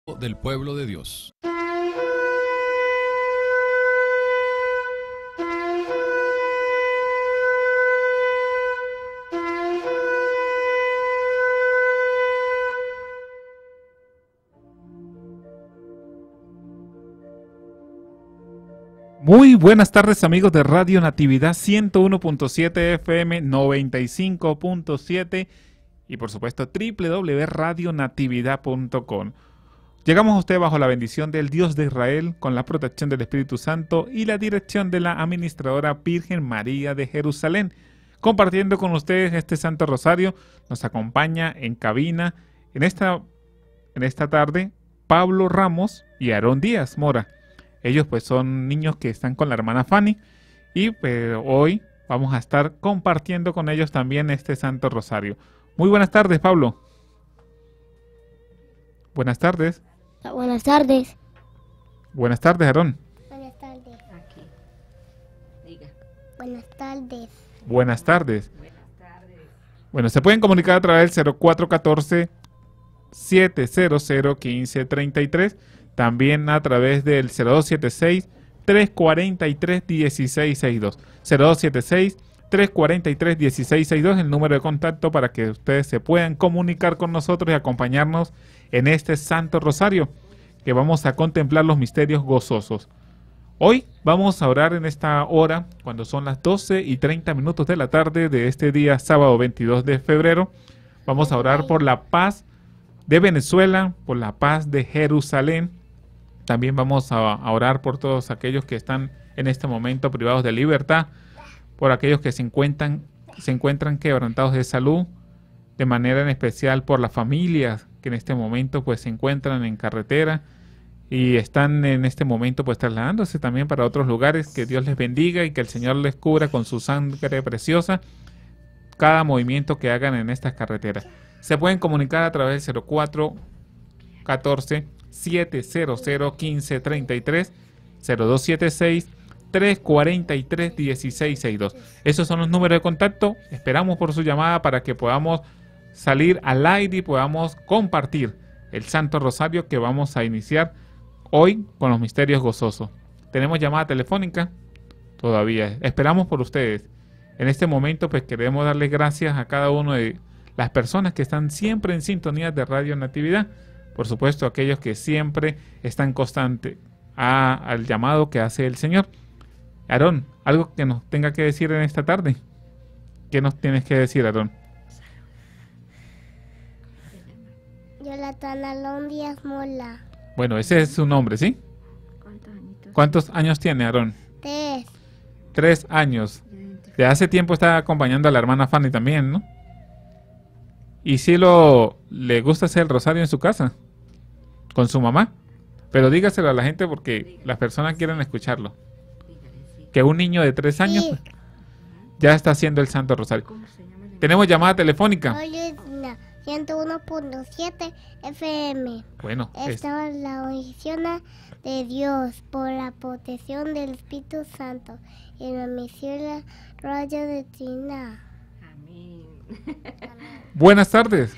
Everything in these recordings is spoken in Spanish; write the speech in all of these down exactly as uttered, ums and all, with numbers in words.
del pueblo de Dios. Muy buenas tardes, amigos de Radio Natividad ciento uno punto siete F M, noventa y cinco punto siete y por supuesto doble u doble u doble u punto radio natividad punto com. Llegamos a usted bajo la bendición del Dios de Israel, con la protección del Espíritu Santo y la dirección de la administradora Virgen María de Jerusalén. Compartiendo con ustedes este Santo Rosario, nos acompaña en cabina en esta, en esta tarde Pablo Ramos y Aarón Díaz Mora. Ellos pues son niños que están con la hermana Fanny y pues, hoy vamos a estar compartiendo con ellos también este Santo Rosario. Muy buenas tardes, Pablo. Buenas tardes. Buenas tardes. Buenas tardes, Aarón. Buenas tardes. Aquí. Diga. Buenas tardes. Buenas tardes. Buenas tardes. Bueno, se pueden comunicar a través del cero cuatro uno cuatro, siete cero cero, uno cinco tres tres. También a través del cero dos siete seis, tres cuatro tres, uno seis seis dos. cero dos siete seis, tres cuatro tres, uno seis seis dos, el número de contacto para que ustedes se puedan comunicar con nosotros y acompañarnos en este Santo Rosario, que vamos a contemplar los misterios gozosos. Hoy vamos a orar en esta hora, cuando son las doce y treinta minutos de la tarde de este día, sábado veintidós de febrero. Vamos a orar por la paz de Venezuela, por la paz de Jerusalén. También vamos a, a orar por todos aquellos que están en este momento privados de libertad, por aquellos que se encuentran, se encuentran quebrantados de salud, de manera en especial por las familias que en este momento pues se encuentran en carretera y están en este momento pues trasladándose también para otros lugares. Que Dios les bendiga y que el Señor les cubra con su sangre preciosa cada movimiento que hagan en estas carreteras. Se pueden comunicar a través del cero cuatro uno cuatro, siete cero cero, uno cinco tres tres, cero dos siete seis, tres cuatro tres, uno seis seis dos. Esos son los números de contacto. Esperamos por su llamada para que podamos salir al aire y podamos compartir el Santo Rosario que vamos a iniciar hoy con los misterios gozosos. ¿Tenemos llamada telefónica? Todavía. Esperamos por ustedes. En este momento pues queremos darles gracias a cada uno de las personas que están siempre en sintonía de Radio Natividad. Por supuesto, aquellos que siempre están constantes a, al llamado que hace el Señor. Aarón, ¿algo que nos tenga que decir en esta tarde? ¿Qué nos tienes que decir, Aarón? Jonathan Aarón Díaz Mola. Bueno, ese es su nombre, ¿sí? ¿Cuántos añitos? ¿Cuántos años tiene, Aarón? Tres. Tres años. De hace tiempo está acompañando a la hermana Fanny también, ¿no? ¿Y si lo le gusta hacer el rosario en su casa? ¿Con su mamá? Pero dígaselo a la gente porque las personas quieren escucharlo. Que un niño de tres años Sí. ya está haciendo el Santo Rosario. ¿Cómo se llama el Tenemos llamada telefónica. Hoy es la ciento uno punto siete F M. Bueno, es- Esta es la bendición de Dios por la protección del Espíritu Santo y la misión de la radio de Tina. Amén. buenas tardes.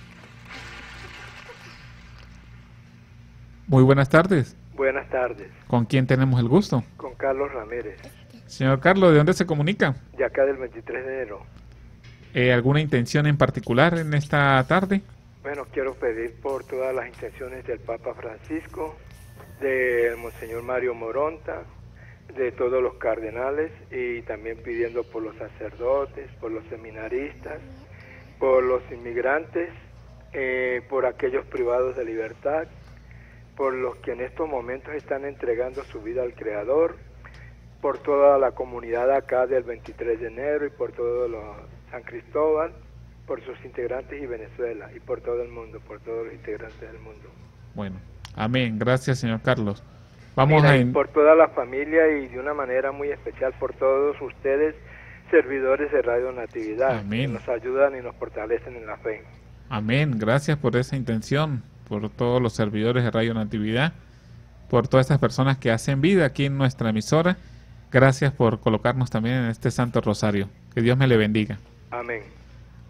Muy buenas tardes. Buenas tardes, ¿Con quién tenemos el gusto? con Carlos Ramírez, Señor Carlos, ¿de dónde se comunica? de acá del veintitrés de enero. Eh, ¿Alguna intención en particular en esta tarde? Bueno, quiero pedir por todas las intenciones del Papa Francisco, del Monseñor Mario Moronta, de todos los cardenales y también pidiendo por los sacerdotes, por los seminaristas, por los inmigrantes, eh, por aquellos privados de libertad, por los que en estos momentos están entregando su vida al Creador, por toda la comunidad acá del veintitrés de enero y por todo lo, San Cristóbal, por sus integrantes y Venezuela y por todo el mundo, por todos los integrantes del mundo. Bueno, amén. Gracias, señor Carlos. Vamos Mira, a... y in- por toda la familia y de una manera muy especial por todos ustedes, servidores de Radio Natividad, Amén. que nos ayudan y nos fortalecen en la fe. Amén. Gracias por esa intención, por todos los servidores de Radio Natividad, por todas estas personas que hacen vida aquí en nuestra emisora. Gracias por colocarnos también en este Santo Rosario. Que Dios me le bendiga. Amén.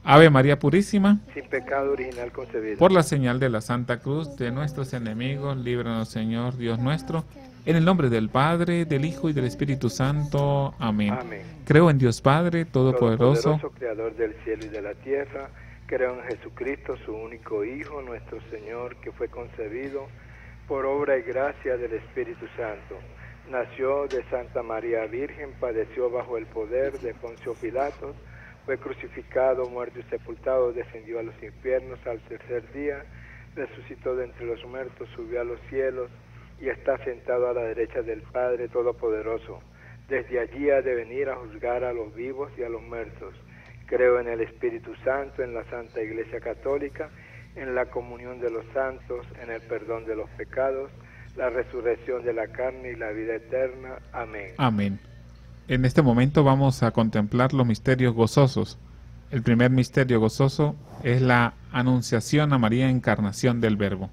Ave María Purísima, sin pecado original concebida. por la señal de la Santa Cruz de nuestros enemigos, líbranos, Señor Dios nuestro, en el nombre del Padre, del Hijo y del Espíritu Santo. Amén. Amén. Creo en Dios Padre Todopoderoso, Todopoderoso, Creador del cielo y de la tierra. Creo en Jesucristo, su único Hijo, nuestro Señor, que fue concebido por obra y gracia del Espíritu Santo. Nació de Santa María Virgen, padeció bajo el poder de Poncio Pilatos, fue crucificado, muerto y sepultado, descendió a los infiernos, al tercer día resucitó de entre los muertos, subió a los cielos y está sentado a la derecha del Padre Todopoderoso. Desde allí ha de venir a juzgar a los vivos y a los muertos. Creo en el Espíritu Santo, en la Santa Iglesia Católica, en la comunión de los santos, en el perdón de los pecados, la resurrección de la carne y la vida eterna. Amén. Amén. En este momento vamos a contemplar los misterios gozosos. El primer misterio gozoso es la anunciación a María, encarnación del Verbo.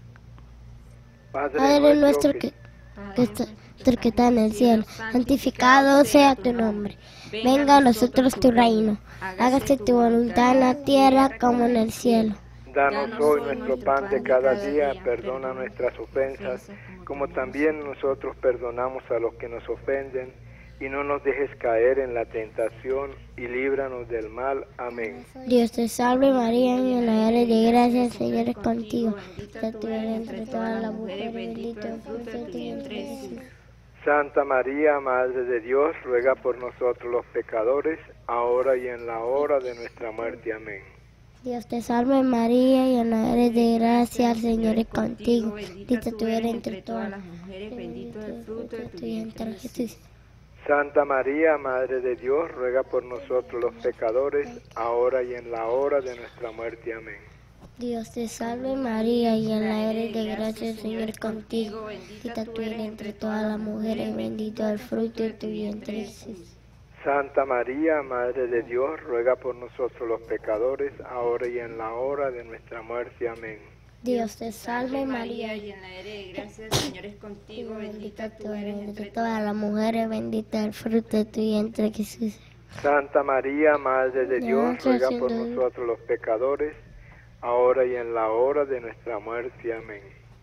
Padre nuestro que, que, está, que está en el cielo, santificado sea tu nombre. Venga a nosotros tu reino. Hágase tu voluntad en la tierra como en el cielo. Danos hoy nuestro pan de cada día, perdona nuestras ofensas, como también nosotros perdonamos a los que nos ofenden, y no nos dejes caer en la tentación, y líbranos del mal. Amén. Dios te salve María, llena eres de gracia, el Señor es contigo. Bendita tú eres entre todas las mujeres, bendito el fruto de tu vientre Jesús. Santa María, Madre de Dios, ruega por nosotros los pecadores, ahora y en la hora de nuestra muerte. Amén. Dios te salve María, llena eres de gracia, el Señor es contigo. Bendita tú eres entre todas las mujeres, bendito el fruto de tu vientre Jesús. Santa María, Madre de Dios, ruega por nosotros los pecadores, ahora y en la hora de nuestra muerte. Amén. Dios te salve María, llena eres de gracia, el Señor es contigo. Bendita tú eres entre todas las mujeres, bendito el fruto de tu vientre Jesús. Santa María, Madre de Dios, ruega por nosotros los pecadores, ahora y en la hora de nuestra muerte. Amén. Dios te salve María, llena eres de gracia, el Señor es contigo, bendita tú eres entre todas las mujeres, bendito el fruto de tu vientre Jesús. Santa María, Madre de Dios, ruega por nosotros los pecadores, ahora y en la hora de nuestra muerte. Amén.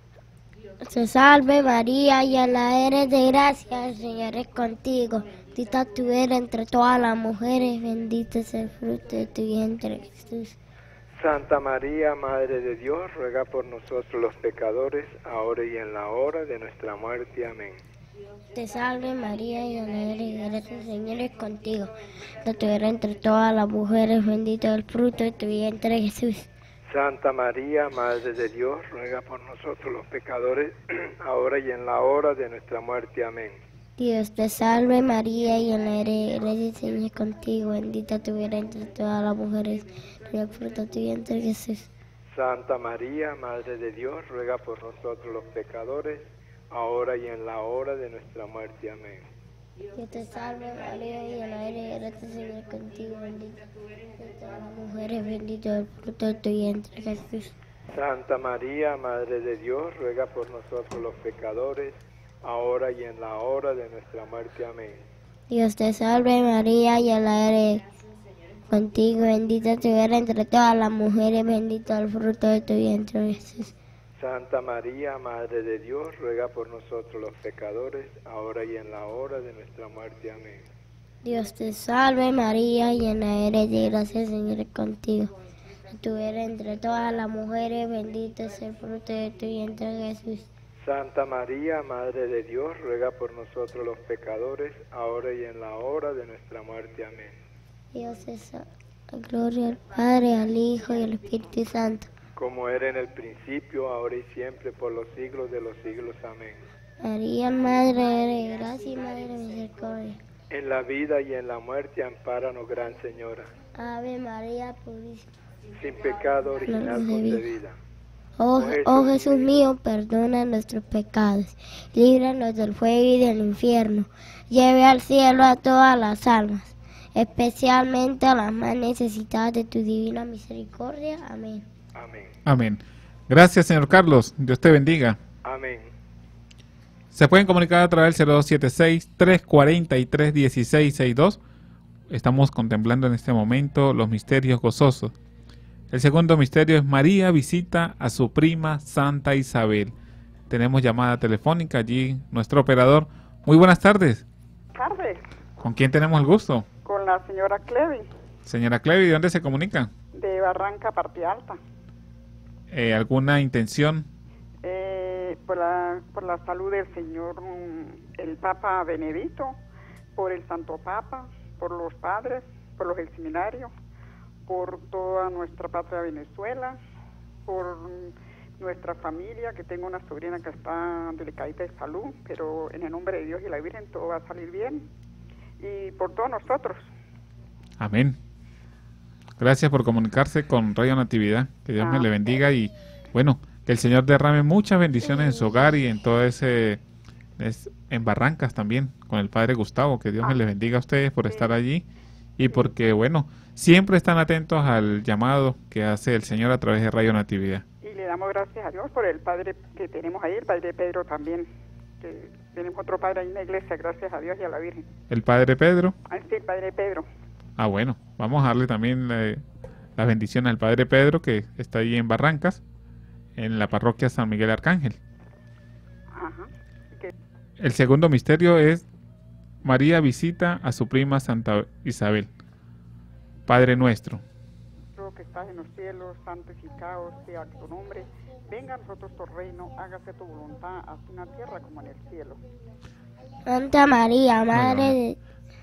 Te salve María, llena eres de gracia, el Señor es contigo. Bendita tú eres entre todas las mujeres, bendito es el fruto de tu vientre Jesús. Santa María, Madre de Dios, ruega por nosotros los pecadores, ahora y en la hora de nuestra muerte. Amén. Te salve María, llena eres de gracia, el Señor es contigo. Bendita tú eres entre todas las mujeres, bendito es el fruto de tu vientre Jesús. Santa María, Madre de Dios, ruega por nosotros los pecadores, ahora y en la hora de nuestra muerte. Amén. Dios te salve María, llena eres de gracia, el Señor es contigo. Bendita tú eres entre todas las mujeres, y el fruto de tu vientre Jesús. Santa María, Madre de Dios, ruega por nosotros los pecadores, ahora y en la hora de nuestra muerte. Amén. Dios te salve María, llena eres de gracia, el Señor es contigo. Bendita tú eres entre todas las mujeres, bendito es el fruto de tu vientre Jesús. Santa María, Madre de Dios, ruega por nosotros los pecadores, ahora y en la hora de nuestra muerte. Amén. Dios te salve María, llena eres contigo, bendita tú eres entre todas las mujeres, bendito el fruto de tu vientre Jesús. Santa María, Madre de Dios, ruega por nosotros los pecadores, ahora y en la hora de nuestra muerte. Amén. Dios te salve María, llena eres de gracia, el Señor es contigo. Tú eres entre todas las mujeres, bendito es el fruto de tu vientre Jesús. Santa María, Madre de Dios, ruega por nosotros los pecadores, ahora y en la hora de nuestra muerte. Amén. Dios es gloria al Padre, al Hijo y al Espíritu Santo. Como era en el principio, ahora y siempre, por los siglos de los siglos. Amén. María, Madre de gracia y Madre de misericordia. En la vida y en la muerte, ampáranos, Gran Señora. Ave María Purísima. Sin pecado original concebida. Oh, oh Jesús mío, perdona nuestros pecados, líbranos del fuego y del infierno, lleve al cielo a todas las almas, especialmente a las más necesitadas de tu divina misericordia. Amén. Amén. Amén. Gracias, señor Carlos. Dios te bendiga. Amén. Se pueden comunicar a través del cero dos siete seis, tres cuatro tres, uno seis seis dos estamos contemplando en este momento los misterios gozosos. El segundo misterio es María visita a su prima Santa Isabel. Tenemos llamada telefónica allí, nuestro operador. Muy buenas tardes. Tardes. ¿Con quién tenemos el gusto? Con la señora Clevi. Señora Clevi, ¿de dónde se comunica? De Barranca, Parte Alta. Eh, ¿Alguna intención? Eh, por, la, por la salud del señor, el Papa Benedito, por el Santo Papa, por los padres, por los del seminario, por toda nuestra patria Venezuela, por nuestra familia, que tengo una sobrina que está delicadita de salud, pero en el nombre de Dios y la Virgen todo va a salir bien, y por todos nosotros. Amén. Gracias por comunicarse con Radio Natividad. Que Dios Ah, me le bendiga y bueno, que el Señor derrame muchas bendiciones en su hogar y en todo ese, es, en Barrancas también, con el Padre Gustavo. Que Dios Ah. me le bendiga a ustedes por Sí. estar allí y porque, bueno, siempre están atentos al llamado que hace el Señor a través de Radio Natividad. Y le damos gracias a Dios por el padre que tenemos ahí, el Padre Pedro también, que tenemos otro padre ahí en la iglesia, gracias a Dios y a la Virgen. El Padre Pedro. Ah, sí, el Padre Pedro. Ah, bueno, vamos a darle también eh, las bendiciones al Padre Pedro, que está ahí en Barrancas, en la parroquia San Miguel Arcángel. Ajá. Que El segundo misterio es María visita a su prima Santa Isabel. Padre nuestro. tú que estás en los cielos, santificado sea tu nombre. Venga a nosotros tu reino, hágase tu voluntad, así en la tierra como en el cielo. Santa María, Madre de...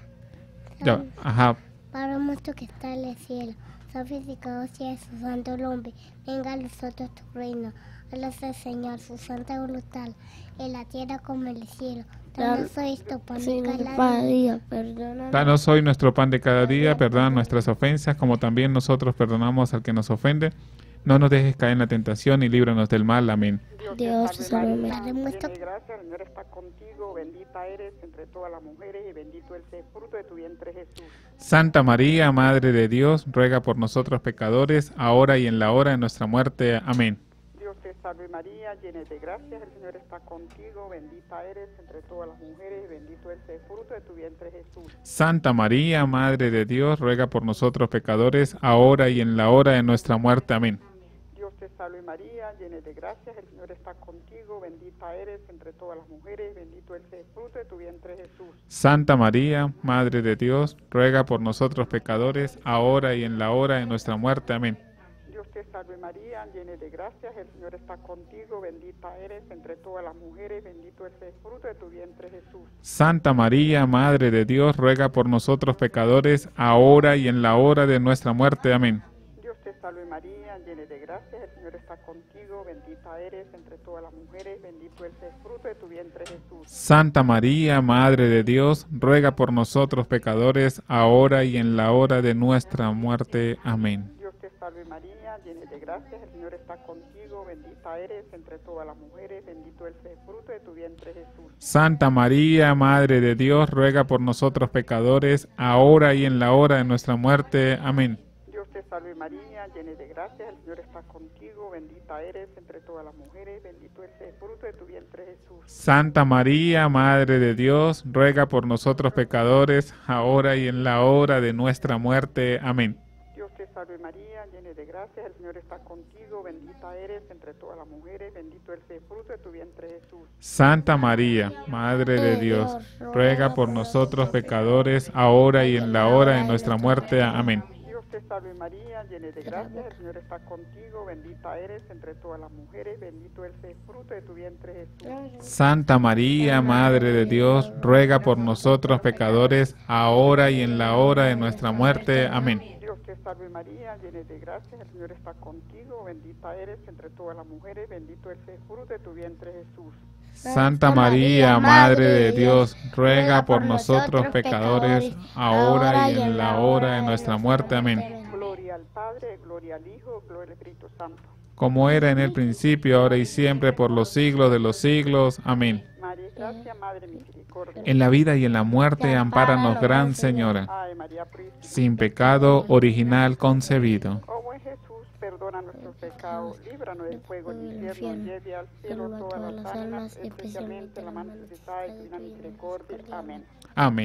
Ya, ajá. Padre nuestro que está en el cielo, santificado sea su santo nombre. Venga a nosotros tu reino. Hágase, Señor, su santa voluntad, en la tierra como en el cielo. Danos hoy tu pan de cada día. Perdónanos. Danos hoy nuestro pan de cada día, perdona nuestras ofensas, como también nosotros perdonamos al que nos ofende. No nos dejes caer en la tentación y líbranos del mal. Amén. Dios te salve, María, María. llena de gracia, el Señor está contigo, bendita eres entre todas las mujeres y bendito es el fruto de tu vientre, Jesús. Santa María, Madre de Dios, ruega por nosotros pecadores, ahora y en la hora de nuestra muerte. Amén. Dios te salve María, llena de gracia, el Señor está contigo, bendita eres entre todas las mujeres y bendito es el fruto de tu vientre, Jesús. Santa María, Madre de Dios, ruega por nosotros pecadores, ahora y en la hora de nuestra muerte. Amén. Dios te salve María, llena de gracia, el Señor está contigo, bendita eres entre todas las mujeres, bendito es el fruto de tu vientre, Jesús. Santa María, Madre de Dios, ruega por nosotros pecadores, ahora y en la hora de nuestra muerte. Amén. Dios te salve María, llena de gracia, el Señor está contigo, bendita eres entre todas las mujeres, bendito es el fruto de tu vientre, Jesús. Santa María, Madre de Dios, ruega por nosotros pecadores, ahora y en la hora de nuestra muerte. Amén. Dios te salve María, llena de gracia, el Señor está contigo, bendita eres entre todas las mujeres, bendito es el fruto de tu vientre, Jesús. Santa María, Madre de Dios, ruega por nosotros pecadores, ahora y en la hora de nuestra muerte. Amén. Dios te salve María, llena de gracia, el Señor está contigo, bendita eres entre todas las mujeres, bendito es el fruto de tu vientre, Jesús. Santa María, Madre de Dios, ruega por nosotros pecadores, ahora y en la hora de nuestra muerte. Amén. Dios te salve María, llena de gracia, el Señor está contigo, bendita eres entre todas las mujeres, bendito es el fruto de tu vientre, Jesús. Santa María, Madre de Dios, ruega por nosotros pecadores, ahora y en la hora de nuestra muerte. Amén. Dios te salve María, llena de gracia, el Señor está contigo, bendita eres entre todas las mujeres, bendito es el fruto de tu vientre, Jesús. Santa María, Madre de Dios, ruega por nosotros pecadores, ahora y en la hora de nuestra muerte. Amén. Dios te salve María, llena de gracia, el Señor está contigo, bendita eres entre todas las mujeres, bendito es el fruto de tu vientre, Jesús. Santa María, Madre de Dios, ruega por nosotros pecadores, ahora y en la hora de nuestra muerte. Amén. Dios te salve María, llena de gracia, el Señor está contigo, bendita eres entre todas las mujeres, bendito es el fruto de tu vientre, Jesús. Santa María, Madre de Dios, ruega por nosotros pecadores, ahora y en la hora de nuestra muerte. Amén. Gloria al Padre, gloria al Hijo, gloria al Espíritu Santo. Como era en el principio, ahora y siempre, por los siglos de los siglos. Amén. María, gracia, Madre misericordia. En la vida y en la muerte, ampáranos, Gran Señora. Ave María Purísima. Sin pecado original concebido. Oh buen Jesús, perdona nuestros pecados, líbranos del fuego del infierno, lleve al cielo todas las almas, especialmente la más necesitada de tu divina misericordia. Amén. Amén.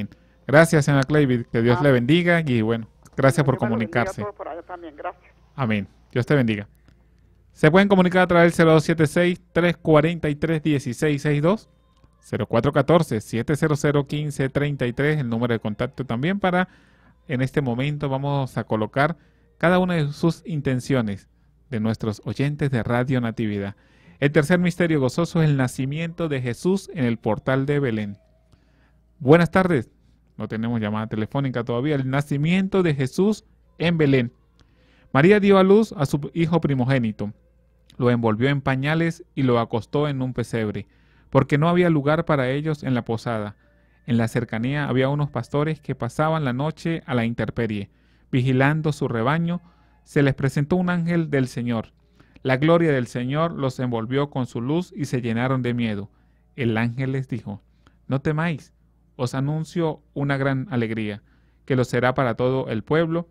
Gracias, señora Clayvid. Que Dios Ah. le bendiga y bueno, gracias por Dios me lo bendiga a comunicarse. todos por allá también. Gracias. Amén. Dios te bendiga. Se pueden comunicar a través del cero dos siete seis, tres cuatro tres, uno seis seis dos, cero cuatro uno cuatro, siete cero cero, uno cinco tres tres, el número de contacto también para, en este momento vamos a colocar cada una de sus intenciones de nuestros oyentes de Radio Natividad. El tercer misterio gozoso es el nacimiento de Jesús en el portal de Belén. Buenas tardes. No tenemos llamada telefónica todavía. El nacimiento de Jesús en Belén. María dio a luz a su hijo primogénito. Lo envolvió en pañales y lo acostó en un pesebre, porque no había lugar para ellos en la posada. En la cercanía había unos pastores que pasaban la noche a la intemperie, vigilando su rebaño. Se les presentó un ángel del Señor. La gloria del Señor los envolvió con su luz y se llenaron de miedo. El ángel les dijo: no temáis, os anuncio una gran alegría, que lo será para todo el pueblo.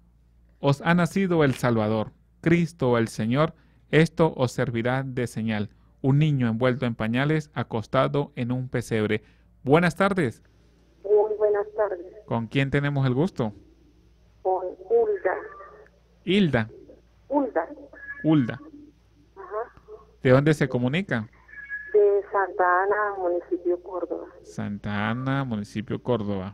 Os ha nacido el Salvador, Cristo el Señor. Esto os servirá de señal: un niño envuelto en pañales, acostado en un pesebre. Buenas tardes. Muy buenas tardes. ¿Con quién tenemos el gusto? Con Hulda. Hilda. Hulda. Hulda. Ajá. ¿De dónde se comunica? De Santa Ana, municipio Córdoba. Santa Ana, municipio Córdoba.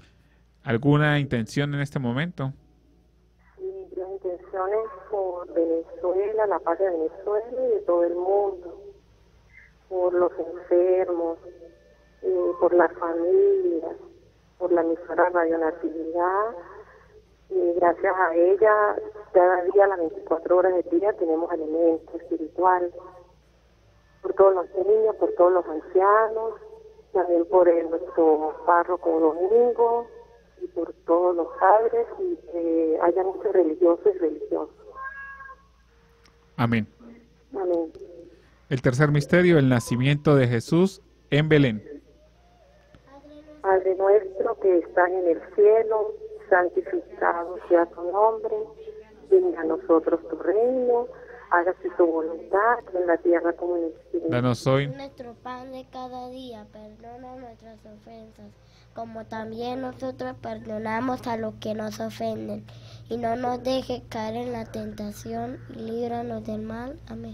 ¿Alguna intención en este momento? Sí, las intenciones por Venezuela, la paz de Venezuela y de todo el mundo. Por los enfermos, eh, por las familias, por la emisora Radio Natividad. Y gracias a ella, cada día, las veinticuatro horas del día, tenemos alimento espiritual. Por todos los niños, por todos los ancianos, también por el, nuestro párroco Domingo, y por todos los padres, y que haya muchos religiosos y religiosos. Amén. Amén. El tercer misterio, el nacimiento de Jesús en Belén. Padre nuestro que estás en el cielo, santificado sea tu nombre, venga a nosotros tu reino, hágase tu voluntad en la tierra como en el cielo. Danos hoy Nuestro pan de cada día, perdona nuestras ofensas, como también nosotros perdonamos a los que nos ofenden. Y no nos dejes caer en la tentación, y líbranos del mal. Amén.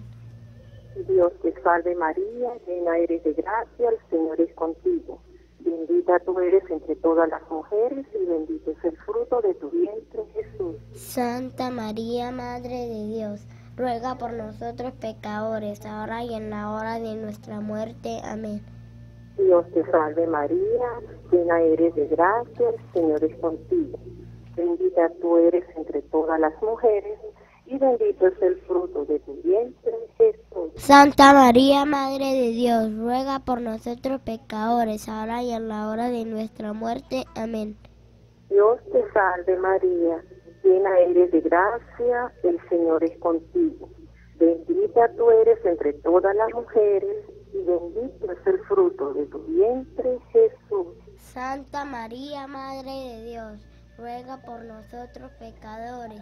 Dios te salve María, llena eres de gracia, el Señor es contigo. Bendita tú eres entre todas las mujeres y bendito es el fruto de tu vientre, Jesús. Santa María, Madre de Dios, ruega por nosotros pecadores, ahora y en la hora de nuestra muerte. Amén. Dios te salve María, llena eres de gracia, el Señor es contigo. Bendita tú eres entre todas las mujeres y bendito es el fruto de tu vientre, Jesús. Santa María, Madre de Dios, ruega por nosotros pecadores, ahora y en la hora de nuestra muerte. Amén. Dios te salve María, llena eres de gracia, el Señor es contigo. Bendita tú eres entre todas las mujeres y bendito es el fruto de tu vientre, Jesús. Santa María, Madre de Dios, ruega por nosotros pecadores,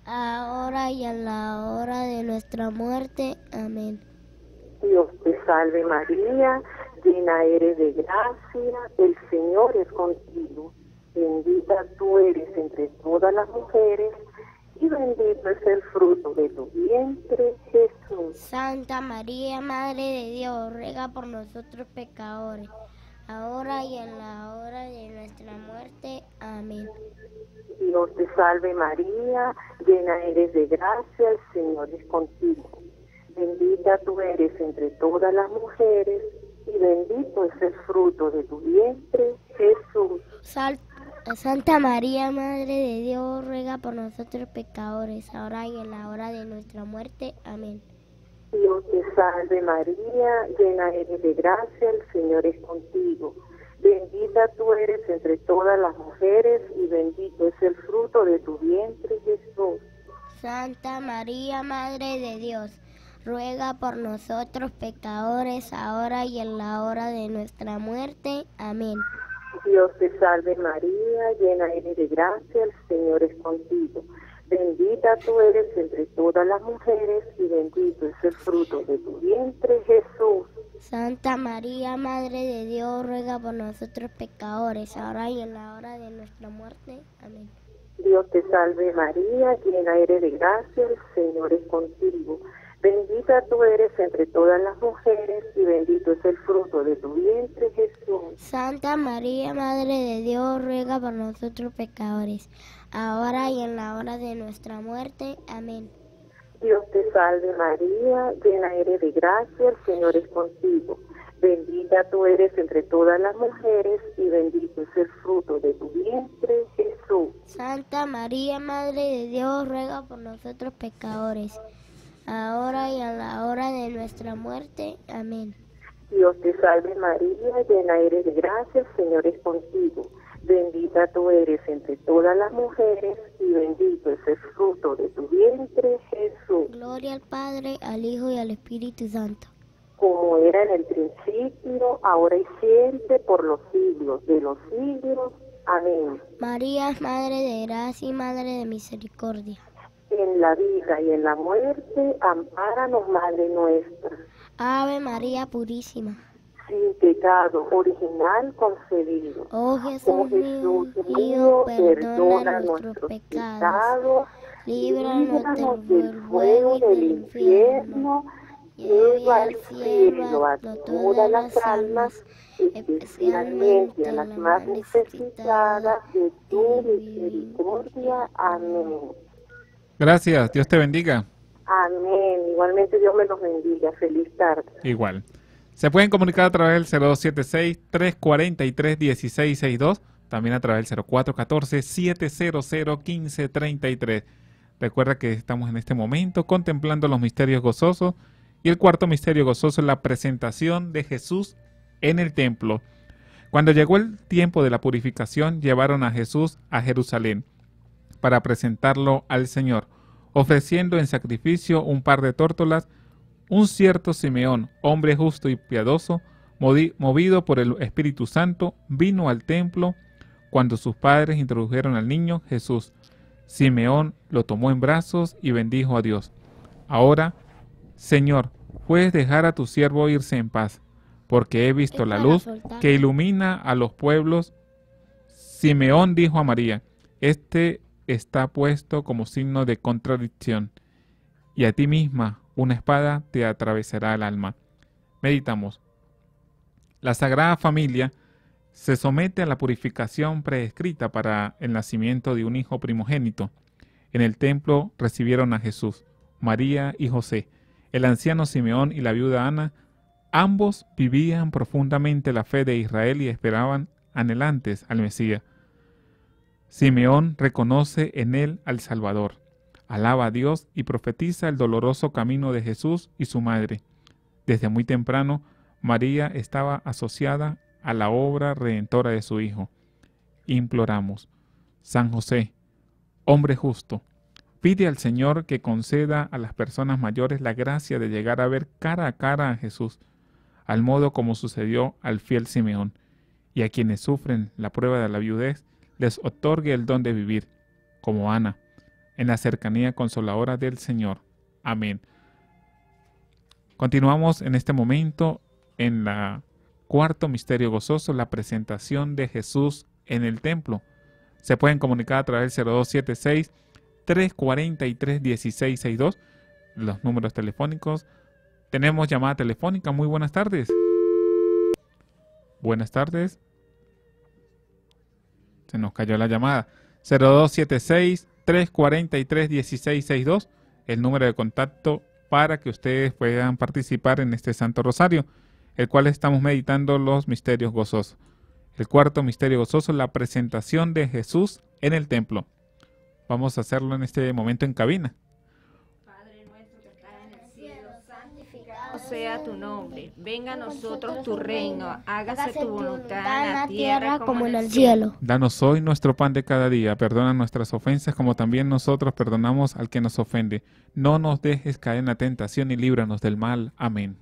ahora y en la hora de nuestra muerte. Amén. Dios te salve María, llena eres de gracia, el Señor es contigo. Bendita tú eres entre todas las mujeres y bendito es el fruto de tu vientre, Jesús. Santa María, Madre de Dios, ruega por nosotros pecadores, ahora y en la hora de nuestra muerte. Amén. Dios te salve María, llena eres de gracia, el Señor es contigo. Bendita tú eres entre todas las mujeres y bendito es el fruto de tu vientre, Jesús. Sal- Santa María, Madre de Dios, ruega por nosotros pecadores, ahora y en la hora de nuestra muerte. Amén. Dios te salve María, llena eres de gracia, el Señor es contigo. Bendita tú eres entre todas las mujeres y bendito es el fruto de tu vientre, Jesús. Santa María, Madre de Dios, ruega por nosotros pecadores, ahora y en la hora de nuestra muerte. Amén. Dios te salve María, llena eres de gracia, el Señor es contigo. Bendita tú eres entre todas las mujeres y bendito es el fruto de tu vientre, Jesús. Santa María, Madre de Dios, ruega por nosotros pecadores, ahora y en la hora de nuestra muerte. Amén. Dios te salve María, llena eres de gracia, el Señor es contigo. Bendita tú eres entre todas las mujeres y bendito es el fruto de tu vientre, Jesús. Santa María, Madre de Dios, ruega por nosotros pecadores, ahora y en la hora de nuestra muerte. Amén. Dios te salve María, llena eres de gracia, el Señor es contigo. Bendita tú eres entre todas las mujeres y bendito es el fruto de tu vientre, Jesús. Santa María, Madre de Dios, ruega por nosotros pecadores, ahora y en la hora de nuestra muerte. Amén. Dios te salve María, llena eres de gracia, el Señor es contigo. Bendita tú eres entre todas las mujeres y bendito es el fruto de tu vientre, Jesús. Gloria al Padre, al Hijo y al Espíritu Santo. Como era en el principio, ahora y siempre, por los siglos de los siglos. Amén. María es Madre de gracia y Madre de misericordia. En la vida y en la muerte, ampáranos, Madre nuestra. Ave María Purísima. Sin pecado original concebido. Oh Jesús, Oh Jesús mío, mío, perdona perdona nuestros nuestros pecados, pecados, líbranos del fuego del infierno, lleva al cielo a todas las almas, especialmente a las más necesitadas de tu misericordia. Amén. Gracias, Dios te bendiga. Amén. Igualmente Dios me los bendiga. Feliz tarde. Igual. Se pueden comunicar a través del cero dos siete seis, tres cuatro tres, uno seis seis dos, también a través del cero cuatro uno cuatro, siete cero cero, uno cinco tres tres. Recuerda que estamos en este momento contemplando los misterios gozosos y el cuarto misterio gozoso es la presentación de Jesús en el templo. Cuando llegó el tiempo de la purificación, llevaron a Jesús a Jerusalén para presentarlo al Señor, ofreciendo en sacrificio un par de tórtolas. Un cierto Simeón, hombre justo y piadoso, movido por el Espíritu Santo, vino al templo cuando sus padres introdujeron al niño Jesús. Simeón lo tomó en brazos y bendijo a Dios. Ahora, Señor, puedes dejar a tu siervo irse en paz, porque he visto la luz que ilumina a los pueblos. Simeón dijo a María, este está puesto como signo de contradicción, y a ti misma una espada te atravesará el alma. Meditamos. La Sagrada Familia se somete a la purificación prescrita para el nacimiento de un hijo primogénito. En el templo recibieron a Jesús, María y José, el anciano Simeón y la viuda Ana. Ambos vivían profundamente la fe de Israel y esperaban anhelantes al Mesías. Simeón reconoce en él al Salvador. Alaba a Dios y profetiza el doloroso camino de Jesús y su madre. Desde muy temprano, María estaba asociada a la obra redentora de su Hijo. Imploramos, San José, hombre justo, pide al Señor que conceda a las personas mayores la gracia de llegar a ver cara a cara a Jesús, al modo como sucedió al fiel Simeón, y a quienes sufren la prueba de la viudez, les otorgue el don de vivir, como Ana, en la cercanía consoladora del Señor. Amén. Continuamos en este momento en la cuarto misterio gozoso, la presentación de Jesús en el templo. Se pueden comunicar a través del cero dos siete seis, tres cuatro tres, uno seis seis dos, los números telefónicos. Tenemos llamada telefónica. Muy buenas tardes. Buenas tardes. Se nos cayó la llamada. cero dos siete seis, tres cuatro tres, uno seis seis dos, el número de contacto para que ustedes puedan participar en este Santo Rosario, el cual estamos meditando los misterios gozosos. El cuarto misterio gozoso, la presentación de Jesús en el templo. Vamos a hacerlo en este momento en cabina. Padre nuestro que estás en el cielo, santificado sea tu nombre. Venga a nosotros tu reino. Hágase tu voluntad en la tierra como en el cielo. Danos hoy nuestro pan de cada día. Perdona nuestras ofensas como también nosotros perdonamos al que nos ofende. No nos dejes caer en la tentación y líbranos del mal. Amén. Dios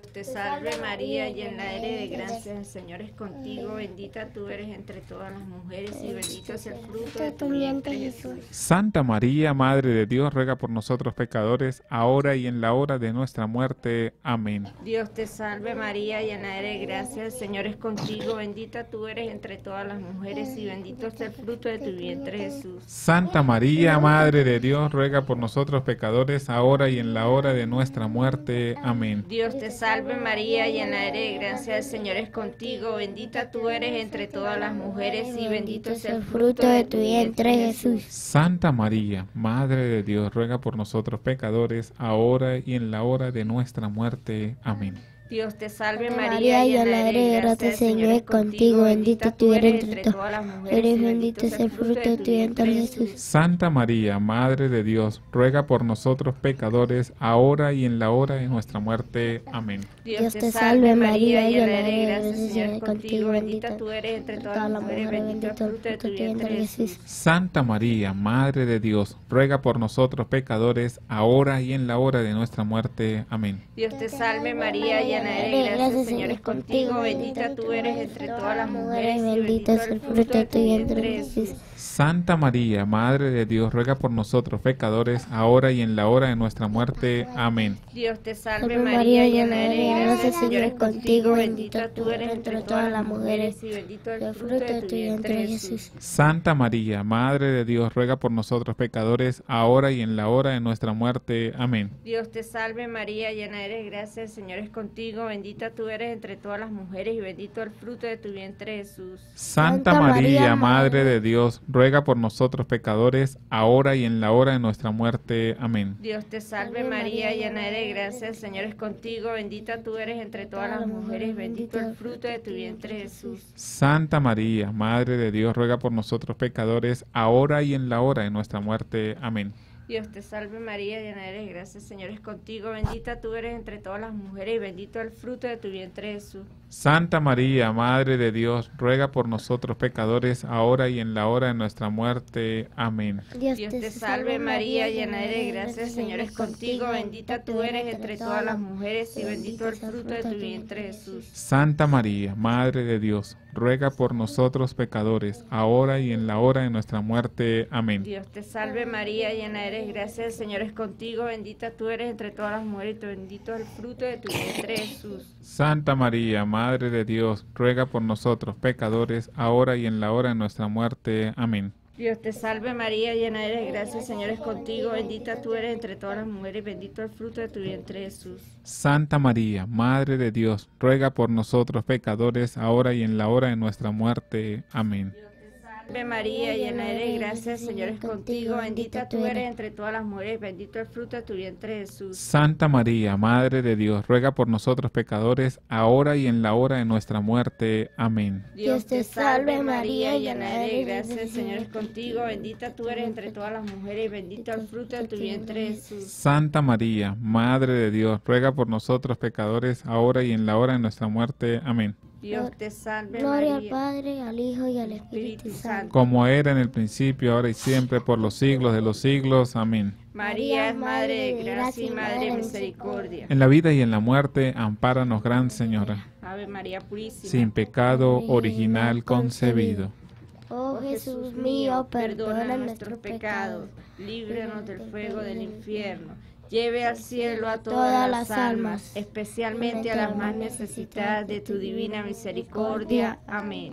Dios te salve María, llena eres de gracia, el Señor es contigo, bendita tú eres entre todas las mujeres y bendito es el fruto de tu vientre Jesús. Santa María, Madre de Dios, ruega por nosotros pecadores, ahora y en la hora de nuestra muerte. Amén. Dios te salve María, llena eres de gracia, el Señor es contigo, bendita tú eres entre todas las mujeres y bendito es el fruto de tu vientre Jesús. Santa María, Madre de Dios, ruega por nosotros pecadores, ahora y en la hora de nuestra muerte. Amén. Dios te salve María, llena eres de gracia, el Señor es contigo, bendita tú eres entre todas las mujeres y bendito es el fruto de tu vientre Jesús. Santa María, Madre de Dios, ruega por nosotros pecadores, ahora y en la hora de nuestra muerte. Amén. Dios te salve María, llena eres de gracia, el Señor es contigo, bendita tú eres entre todas las mujeres y bendito es el fruto de tu vientre Jesús. Santa María, Madre de Dios, ruega por nosotros pecadores, ahora y en la hora de nuestra muerte. Amén. Dios te salve María, llena eres de gracia, el Señor es contigo, bendita tú eres entre todas las mujeres, bendito es el fruto de tu vientre Jesús. Santa María, Madre de Dios, ruega por nosotros pecadores, ahora y en la hora de nuestra muerte. Amén. Dios te salve María, llena eres de gracia, el Señor es contigo, bendita tú eres entre todas las mujeres y bendito es el fruto de tu vientre Jesús. Santa María, Madre de Dios, ruega por nosotros pecadores, ahora y en la hora de nuestra muerte. Amén. Dios te salve María, llena eres de gracia, el Señor es contigo, bendita tú eres entre todas las mujeres y bendito es el fruto de tu vientre Jesús. Santa María, Madre de Dios, ruega por nosotros pecadores, ahora y en la hora de nuestra muerte. Amén. Dios te salve María, llena eres de gracia, el Señor es contigo, bendita tú eres entre todas las mujeres y bendito el fruto de tu vientre Jesús. Santa María, Madre de Dios, ruega por nosotros pecadores, ahora y en la hora de nuestra muerte. Amén. Dios te salve María, llena eres de gracia, el Señor es contigo, bendita tú eres entre todas las mujeres, bendito el fruto de tu vientre Jesús. Santa María, Madre de Dios, ruega por nosotros pecadores, ahora y en la hora de nuestra muerte. Amén. Dios te salve María, llena eres de gracia, el Señor es contigo, bendita tú eres entre todas las mujeres y bendito el fruto de tu vientre Jesús. Santa María, Madre de Dios, ruega por nosotros pecadores, ahora y en la hora de nuestra muerte. Amén. Dios te salve María, llena eres de gracia, el Señor es contigo, bendita tú eres entre todas las mujeres y bendito el fruto de tu vientre Jesús. Santa María, Madre de Dios, ruega por nosotros pecadores, ahora y en la hora de nuestra muerte. Amén. Dios te salve María, llena eres de gracia, el Señor es contigo, bendita tú eres entre todas las mujeres y bendito el fruto de tu vientre Jesús. Santa María, Madre de Dios, ruega por nosotros pecadores, ahora y en la hora de nuestra muerte. Amén. Dios te salve María, llena eres de gracia, el Señor es contigo, bendita tú eres entre todas las mujeres y bendito el fruto de tu vientre Jesús. Santa María, Madre de Dios, ruega por nosotros pecadores, ahora y en la hora de nuestra muerte. Amén. Salve María, llena eres de gracia, el Señor es contigo, bendita tú eres entre todas las mujeres, bendito el fruto de tu vientre Jesús. Santa María, Madre de Dios, ruega por nosotros pecadores, ahora y en la hora de nuestra muerte. Amén. Dios te salve María, llena eres de gracia, el Señor es contigo, bendita tú eres entre todas las mujeres y bendito el fruto de tu vientre Jesús. Santa María, Madre de Dios, ruega por nosotros pecadores, ahora y en la hora de nuestra muerte. Amén. Dios te salve Gloria María. al Padre, al Hijo y al Espíritu Santo. Como era en el principio, ahora y siempre, por los siglos de los siglos. Amén. María es Madre de gracia y Madre de misericordia. En la vida y en la muerte, ampáranos, Gran Señora. Ave María Purísima. Sin pecado original concebido. Oh Jesús mío, perdona nuestros pecados, líbranos del fuego del infierno. Lleve al cielo a todas las almas, especialmente a las más necesitadas de tu divina misericordia. Amén.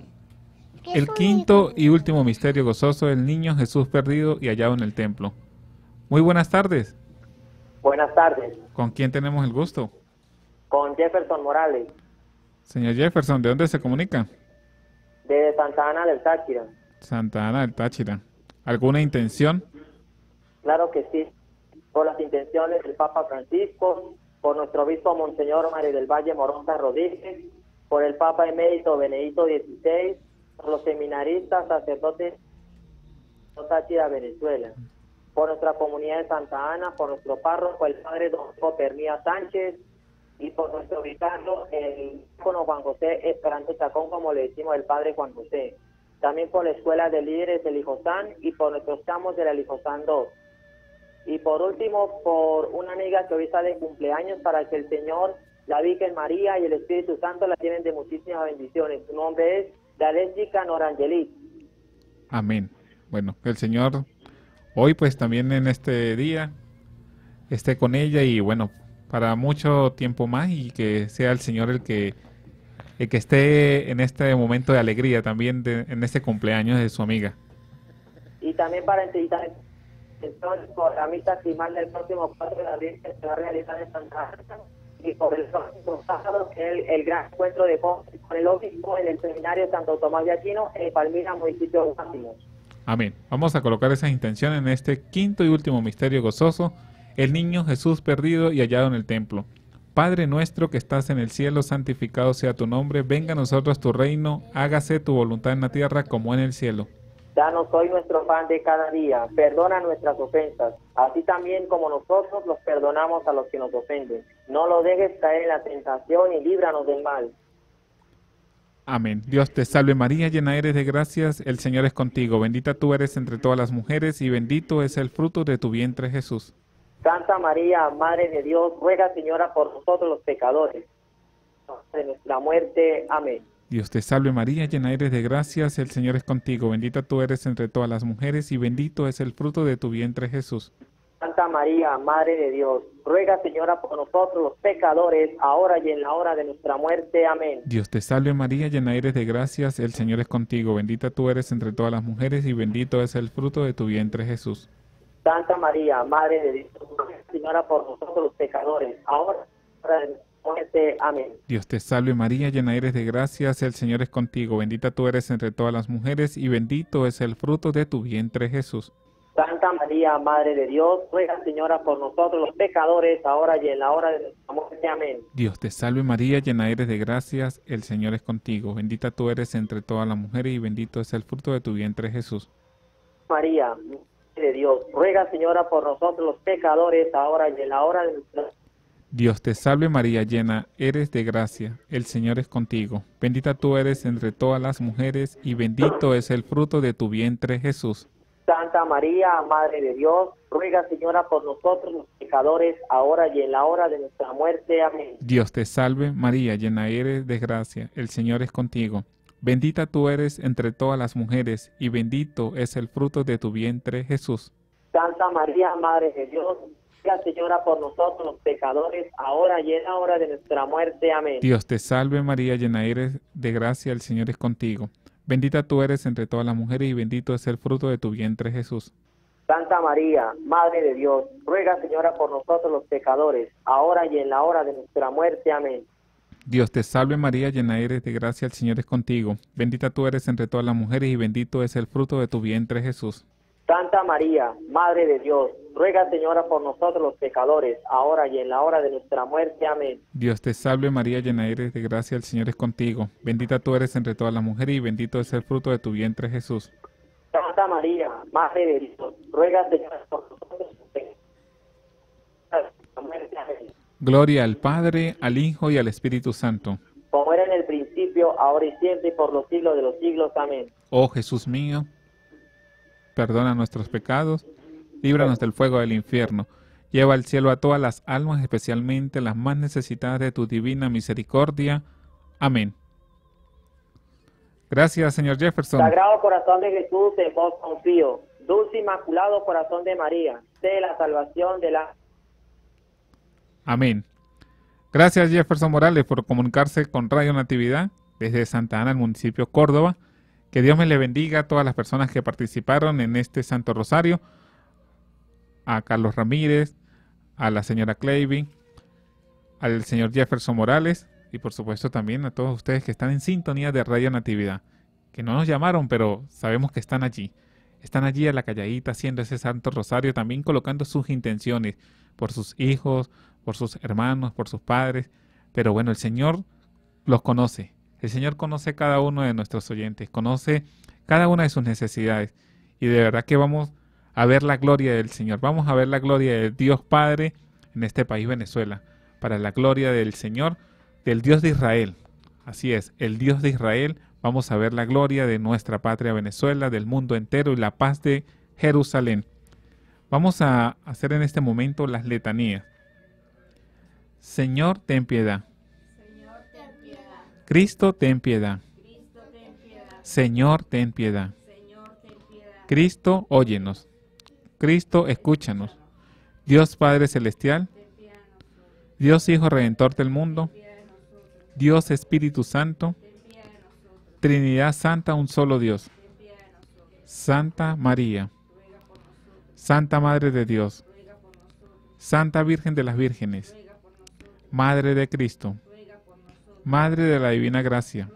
El quinto y último misterio gozoso, el niño Jesús perdido y hallado en el templo. Muy buenas tardes. Buenas tardes. ¿Con quién tenemos el gusto? Con Jefferson Morales. Señor Jefferson, ¿de dónde se comunica? De Santa Ana del Táchira. Santa Ana del Táchira. ¿Alguna intención? Claro que sí. Por las intenciones del Papa Francisco, por nuestro obispo Monseñor Mario del Valle Moronta Rodríguez, por el Papa emérito Benedicto dieciséis, por los seminaristas, sacerdotes de Táchira, Venezuela, por nuestra comunidad de Santa Ana, por nuestro párroco, el Padre Don Pernía Sánchez, y por nuestro vicario, el diácono Juan José Esperanto Chacón, como le decimos el Padre Juan José. También por la Escuela de Líderes del Hijosán y por nuestros chamos de la Hijosán dos. Y por último, por una amiga que hoy está de cumpleaños, para que el Señor la Virgen María y el Espíritu Santo la tienen de muchísimas bendiciones. Su nombre es Dalésica Norangelit. Amén. Bueno, que el Señor hoy pues también en este día esté con ella y bueno, para mucho tiempo más, y que sea el Señor el que el que esté en este momento de alegría también de, en este cumpleaños de su amiga. Y también para entrevistar entonces por la misa crismal del próximo cuatro de abril que se va a realizar en Santa Ana, y por el próximo sábado, que es el, el gran encuentro de con el obispo en el seminario Santo Tomás de Aquino en Palmira, municipio de Guátimos. Amén. Vamos a colocar esas intenciones en este quinto y último misterio gozoso, el niño Jesús perdido y hallado en el templo. Padre nuestro que estás en el cielo, santificado sea tu nombre, venga a nosotros tu reino, hágase tu voluntad en la tierra como en el cielo. Danos hoy nuestro pan de cada día, perdona nuestras ofensas, así también como nosotros los perdonamos a los que nos ofenden. No lo dejes caer en la tentación y líbranos del mal. Amén. Dios te salve María, llena eres de gracias, el Señor es contigo, bendita tú eres entre todas las mujeres y bendito es el fruto de tu vientre Jesús. Santa María, Madre de Dios, ruega, Señora, por nosotros los pecadores, de nuestra muerte. Amén. Dios te salve María, llena eres de gracias, el Señor es contigo, bendita tú eres entre todas las mujeres y bendito es el fruto de tu vientre Jesús. Santa María, Madre de Dios, ruega, Señora, por nosotros los pecadores, ahora y en la hora de nuestra muerte. Amén. Dios te salve María, llena eres de gracias, el Señor es contigo, bendita tú eres entre todas las mujeres y bendito es el fruto de tu vientre Jesús. Santa María, Madre de Dios, ruega, Señora, por nosotros los pecadores, ahora y en la hora de nuestra muerte. Amén. Dios te salve María, llena eres de gracias, el Señor es contigo, bendita tú eres entre todas las mujeres y bendito es el fruto de tu vientre Jesús. Santa María, Madre de Dios, ruega, Señora, por nosotros los pecadores, ahora y en la hora de nuestra muerte. Amén. Dios te salve María, llena eres de gracias, el Señor es contigo, bendita tú eres entre todas las mujeres y bendito es el fruto de tu vientre Jesús. María, Madre de Dios, ruega, Señora, por nosotros los pecadores, ahora y en la hora de nuestra muerte. Dios te salve María, llena eres de gracia, el Señor es contigo, bendita tú eres entre todas las mujeres y bendito es el fruto de tu vientre Jesús. Santa María, Madre de Dios, ruega, Señora, por nosotros los pecadores, ahora y en la hora de nuestra muerte. Amén. Dios te salve María, llena eres de gracia, el Señor es contigo, bendita tú eres entre todas las mujeres y bendito es el fruto de tu vientre Jesús. Santa María, Madre de Dios, ruega, Señora, por nosotros los pecadores, ahora y en la hora de nuestra muerte. Amén. Dios te salve María, llena eres de gracia, el Señor es contigo, bendita tú eres entre todas las mujeres y bendito es el fruto de tu vientre Jesús. Santa María, Madre de Dios, ruega, Señora, por nosotros los pecadores, ahora y en la hora de nuestra muerte. Amén. Dios te salve María, llena eres de gracia, el Señor es contigo, bendita tú eres entre todas las mujeres y bendito es el fruto de tu vientre Jesús. Santa María, Madre de Dios, ruega, Señora, por nosotros los pecadores, ahora y en la hora de nuestra muerte. Amén. Dios te salve María, llena eres de gracia, el Señor es contigo, bendita tú eres entre todas las mujeres y bendito es el fruto de tu vientre Jesús. Santa María, Madre de Dios, ruega, Señora, por nosotros los pecadores, ahora y en la muerte. Amén. Gloria al Padre, al Hijo y al Espíritu Santo. Como era en el principio, ahora y siempre, y por los siglos de los siglos. Amén. Oh Jesús mío, perdona nuestros pecados, líbranos del fuego del infierno, lleva al cielo a todas las almas, especialmente las más necesitadas de tu divina misericordia. Amén. Gracias, señor Jefferson. Sagrado Corazón de Jesús, en vos confío. Dulce Inmaculado Corazón de María, sé la salvación de la... Amén. Gracias, Jefferson Morales, por comunicarse con Radio Natividad desde Santa Ana, el municipio de Córdoba. Que Dios me le bendiga a todas las personas que participaron en este Santo Rosario. A Carlos Ramírez, a la señora Clavy, al señor Jefferson Morales y por supuesto también a todos ustedes que están en sintonía de Radio Natividad. Que no nos llamaron, pero sabemos que están allí. Están allí a la calladita haciendo ese Santo Rosario, también colocando sus intenciones por sus hijos, por sus hermanos, por sus padres. Pero bueno, el Señor los conoce. El Señor conoce cada uno de nuestros oyentes, conoce cada una de sus necesidades. Y de verdad que vamos a ver la gloria del Señor. Vamos a ver la gloria de Dios Padre en este país Venezuela. Para la gloria del Señor, del Dios de Israel. Así es, el Dios de Israel. Vamos a ver la gloria de nuestra patria Venezuela, del mundo entero y la paz de Jerusalén. Vamos a hacer en este momento las letanías. Señor, ten piedad. Cristo, ten piedad. Señor, ten piedad. Cristo, óyenos. Cristo, escúchanos. Dios Padre Celestial, Dios Hijo Redentor del mundo, Dios Espíritu Santo, Trinidad Santa, un solo Dios. Santa María, Santa Madre de Dios, Santa Virgen de las Vírgenes, Madre de Cristo, Madre de la Divina Gracia,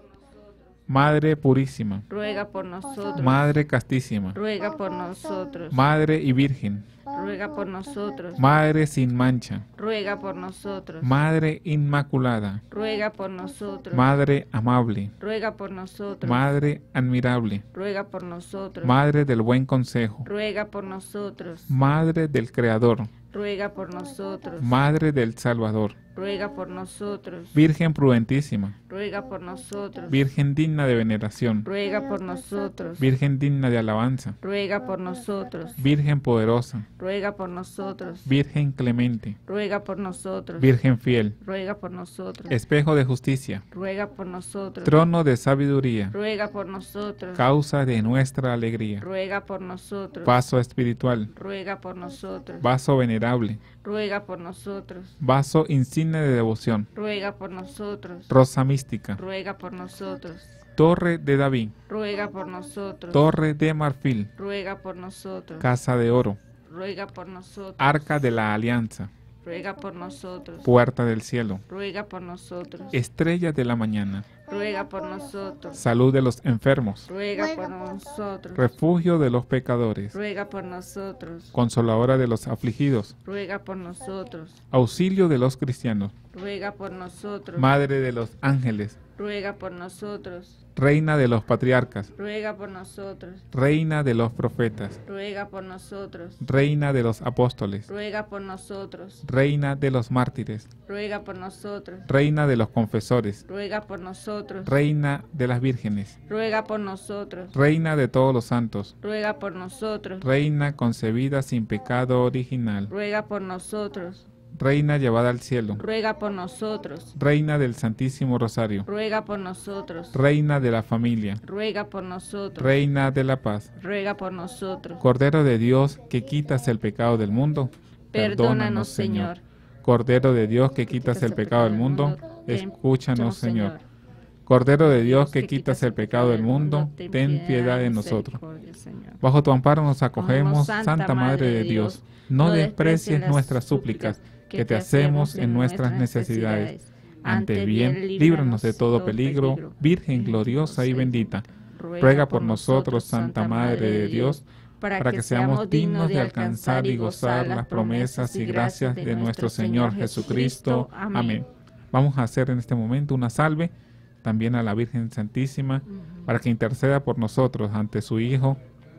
Madre Purísima, ruega por nosotros. Madre Castísima, Ruega por nosotros. Madre y Virgen, Ruega por nosotros. Madre sin mancha, Ruega por nosotros. Madre Inmaculada, Ruega por nosotros. Madre amable, Ruega por nosotros. Madre admirable, Ruega por nosotros. Madre del buen consejo, Ruega por nosotros. Madre del Creador, Ruega por nosotros. Madre del Salvador, Ruega por nosotros. Virgen prudentísima, Ruega por nosotros. Virgen digna de veneración, Ruega por nosotros. Virgen digna de alabanza, Ruega por nosotros. Virgen poderosa, Ruega por nosotros. Virgen clemente, Ruega por nosotros. Virgen fiel, Ruega por nosotros. espejo de justicia, Ruega por nosotros. trono de sabiduría, Ruega por nosotros. causa de nuestra alegría, Ruega por nosotros. vaso espiritual, Ruega por nosotros. vaso venerable, Ruega por nosotros. vaso insigne de devoción, Ruega por nosotros. rosa mística, Ruega por nosotros. torre de David, Ruega por nosotros. torre de marfil, Ruega por nosotros. casa de oro, Ruega por nosotros. arca de la alianza, Ruega por nosotros. puerta del cielo, Ruega por nosotros. estrella de la mañana, Ruega por nosotros. salud de los enfermos, Ruega por nosotros. refugio de los pecadores, Ruega por nosotros. consoladora de los afligidos, Ruega por nosotros. auxilio de los cristianos, Ruega por nosotros. madre de los ángeles, Ruega por nosotros. reina de los patriarcas, Ruega por nosotros. reina de los profetas, Ruega por nosotros. reina de los apóstoles, Ruega por nosotros. reina de los mártires, Ruega por nosotros. reina de los confesores, Ruega por nosotros. reina de las vírgenes, Ruega por nosotros. reina de todos los santos, Ruega por nosotros. reina concebida sin pecado original, Ruega por nosotros. reina llevada al cielo, Ruega por nosotros. reina del Santísimo Rosario, Ruega por nosotros. reina de la familia, Ruega por nosotros. reina de la paz, Ruega por nosotros. Cordero de Dios que quitas el pecado del mundo, Perdónanos, Señor. Cordero de Dios que quitas el pecado del mundo, escúchanos, Señor. Cordero de Dios que quitas el pecado del mundo, ten piedad de nosotros. Bajo tu amparo nos acogemos, Santa Madre de Dios. No desprecies nuestras súplicas, que te hacemos en nuestras necesidades. Ante el bien, líbranos de todo peligro, Virgen gloriosa y bendita. Ruega por nosotros, Santa Madre de Dios, para que seamos dignos de alcanzar y gozar las promesas y gracias de nuestro Señor Jesucristo. Amén. Vamos a hacer en este momento una salve también a la Virgen Santísima, para que interceda por nosotros ante su Hijo,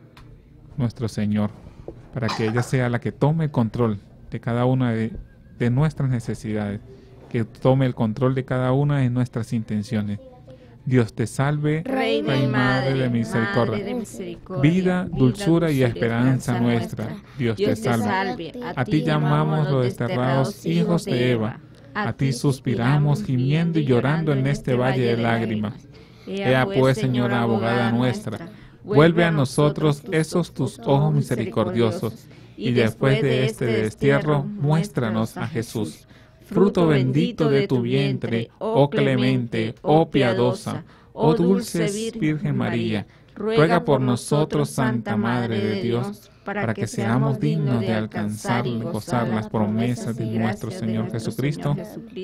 nuestro Señor, para que ella sea la que tome el control de cada una de, de nuestras necesidades, que tome el control de cada una de nuestras intenciones. Dios te salve, Reina y Madre de misericordia, misericordia, vida, dulzura y esperanza nuestra. Dios te salve. A ti llamamos los desterrados hijos de Eva. A ti suspiramos gimiendo y llorando en este valle de lágrimas. Ea pues, Señora abogada nuestra, vuelve a nosotros esos tus ojos misericordiosos, y después de este destierro, muéstranos a Jesús, fruto bendito de tu vientre, oh clemente, oh piadosa, oh dulce Virgen María. Ruega por nosotros, Santa Madre de Dios, para que seamos dignos de alcanzar y gozar las promesas de nuestro Señor Jesucristo.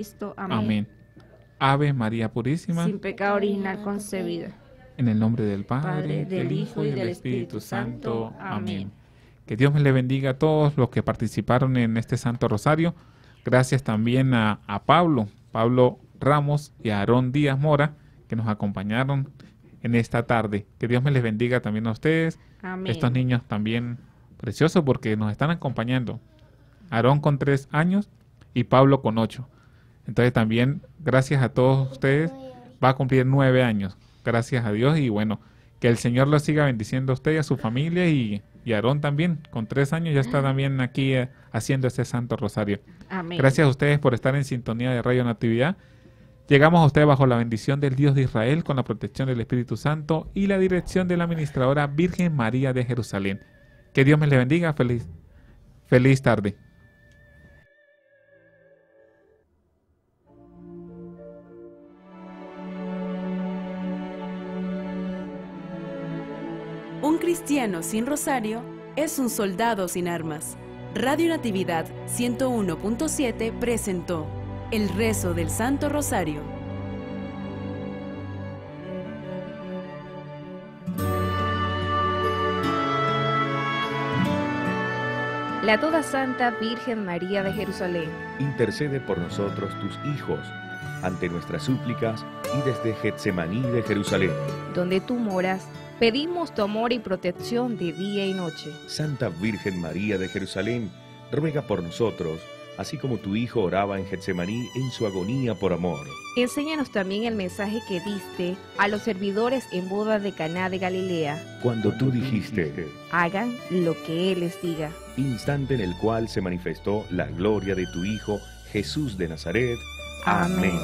Amén. Ave María Purísima, sin pecado original concebida. En el nombre del Padre, del Hijo y del Espíritu Santo. Amén. Que Dios me le bendiga a todos los que participaron en este Santo Rosario. Gracias también a, a Pablo, Pablo Ramos y a Aarón Díaz Mora, que nos acompañaron en esta tarde. Que Dios me les bendiga también a ustedes. Amén. Estos niños también preciosos porque nos están acompañando. Aarón con tres años y Pablo con ocho. Entonces también, gracias a todos ustedes, va a cumplir nueve años. Gracias a Dios y bueno, que el Señor los siga bendiciendo a usted y a su familia y, y Aarón también, con tres años ya está también aquí eh, haciendo este Santo Rosario. Amén. Gracias a ustedes por estar en sintonía de Radio Natividad. Llegamos a usted bajo la bendición del Dios de Israel, con la protección del Espíritu Santo y la dirección de la administradora Virgen María de Jerusalén. Que Dios me le bendiga. Feliz, feliz tarde. Un cristiano sin rosario es un soldado sin armas. Radio Natividad ciento uno punto siete presentó el rezo del Santo Rosario. La toda santa Virgen María de Jerusalén, intercede por nosotros tus hijos, ante nuestras súplicas y desde Getsemaní de Jerusalén, donde tú moras, pedimos tu amor y protección de día y noche. Santa Virgen María de Jerusalén, ruega por nosotros, así como tu Hijo oraba en Getsemaní en su agonía por amor. Enséñanos también el mensaje que diste a los servidores en boda de Caná de Galilea, cuando tú dijiste, hagan lo que Él les diga. Instante en el cual se manifestó la gloria de tu Hijo, Jesús de Nazaret. Amén. Amén.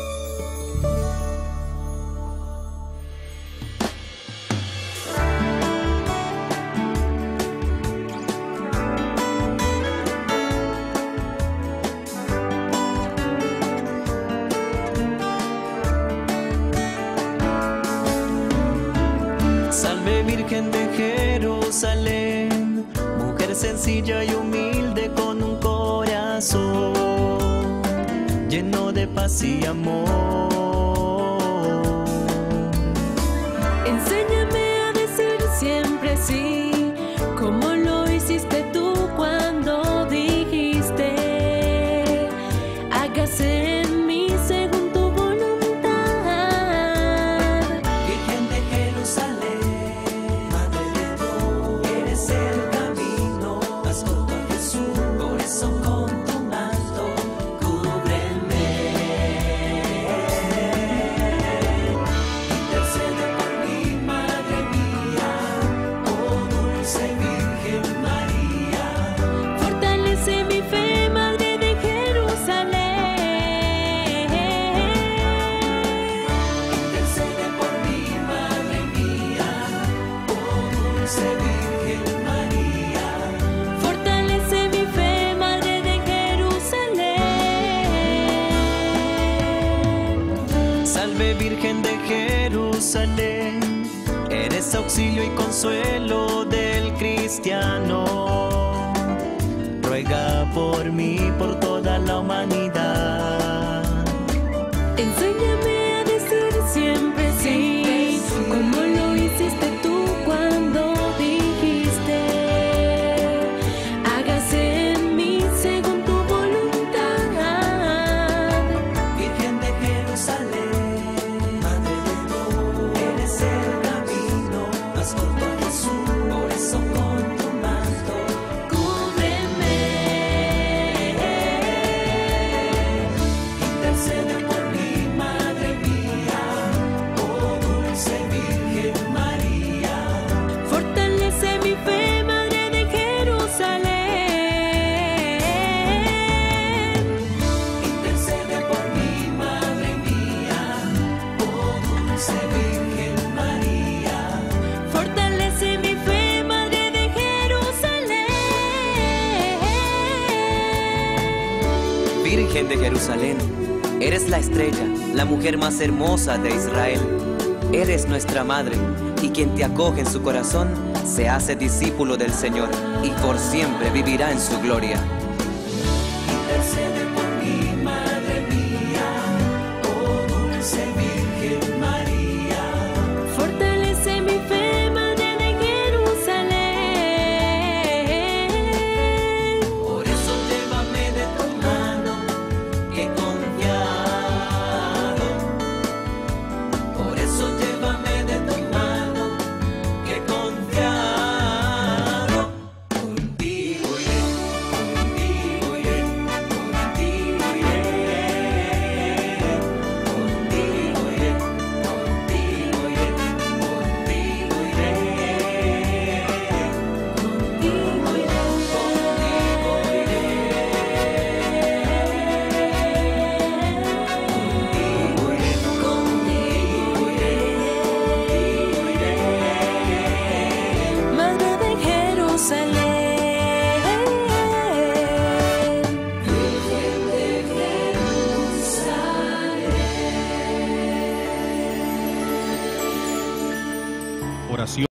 Salve Virgen de Jerusalén, mujer sencilla y humilde con un corazón lleno de paz y amor. Enséñame a decir siempre sí, como lo hiciste tú cuando dijiste, hágase en mí según tu voluntad. Virgen de Jerusalén, Madre de Dios, eres el camino, has corto a Jesús, por eso con tu manto cúbreme. Intercede por mí, Madre mía, oh dulce Virgen María. Fortalece mi fe, Madre de Jerusalén. Intercede por mí, Madre mía, oh dulce Virgen María. Fortalece mi fe, Madre de Jerusalén. Salve Virgen de Jerusalén, eres auxilio y consuelo del cristiano. Ruega por mí, por toda la humanidad. Enséñame a decir siempre sí, como lo hiciste tú cuando dijiste, hágase en mí según tu voluntad. Virgen de Jerusalén, Madre de Dios, eres el camino, has corto a Jesús, por eso con tu manto cúbreme. Intercede por mí, Madre mía, oh dulce Virgen María. Fortalece mi fe, Madre de Jerusalén. Intercede por mí, Madre mía, oh dulce Virgen María. Fortalece mi fe, Madre de Jerusalén. Virgen de Jerusalén, eres la estrella, la mujer más hermosa de Israel. Eres nuestra madre, y quien te acoge en su corazón se hace discípulo del Señor y por siempre vivirá en su gloria. Intercede por mí, Madre mía, oh dulce Virgen María. Fortalece mi fe, Madre de Jerusalén. Por eso llévame de tu mano, que confiado. Por eso llévame de tu mano, que confiado. Contigo iré, nación.